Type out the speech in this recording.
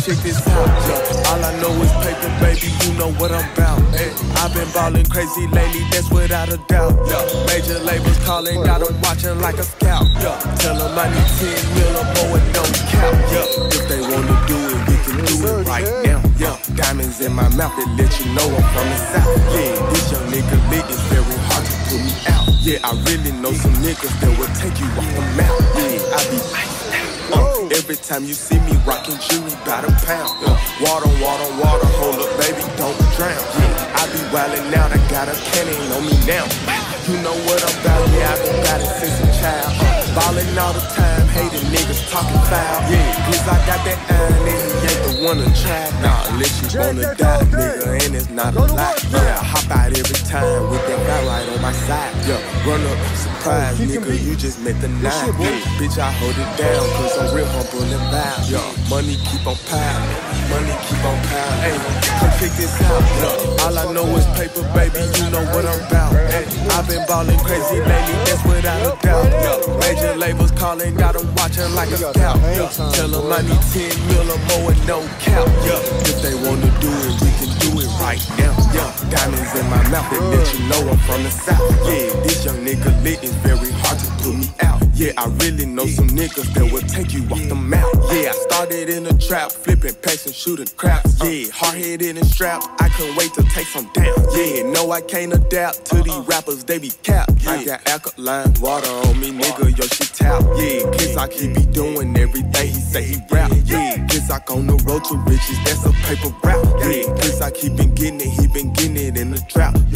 check this out, yeah. All I know is paper, baby, you know what I'm about. Hey, I've been ballin' crazy lately, that's without a doubt. Yeah. Major labels calling, got them watching like a scout. Yeah. Tell them I need 10 mil or more and don't count. Yeah. If they wanna do it, we can do it right now. Yeah. Diamonds in my mouth, it let you know I'm from the south. Yeah, this young nigga lit, it's very hard to put me out. Yeah, I really know some niggas that will take you off the map. Yeah, I be every time you see me rockin' jewelry by the pound. Water, water, water, hold up, baby, don't drown. Yeah, I be wildin' out, I got a cannon on me now. You know what I'm about, yeah, I been got it since a child. Ballin' all the time, hating niggas talking foul. Yeah, cause I got that iron and he ain't the one to try. Nah, unless you wanna die, nigga, and it's not a lie. Yeah, I hop out every time with that guy right on my side. Yeah, run up, surprise, nigga, you just met the nine. Yeah, bitch, I hold it down, cause I'm real humble and loud. Yeah, money keep on piling, money keep on piling. Hey, come check this out. Yeah, all I know is paper, baby, you know what I'm about. Hey, I've been ballin' crazy lately, that's without a doubt. Yeah, major labels calling, got them watching like a scout. Yeah, tell them I need 10 mil or more and no count. Yeah, if they wanna do it, we can do it right now. Yeah, diamonds in my mouth, it let you know I'm from the south. Yeah, this young nigga lit, it's very hard to put me out. Yeah, I really know some niggas that will take you off the map. Yeah, I started in a trap, flipping packs and shooting craps. Yeah, hard-headed and strapped, I couldn't wait to take some down. Yeah, no, I can't adapt to these rappers, they be capped. I got alkaline water on me, nigga, yo, shit tap. Yeah, Kisak, he be doing everything he say he rap. Yeah, Kisak on the road to riches, that's a paper rap. Yeah, Kisak, he been getting it in the trap.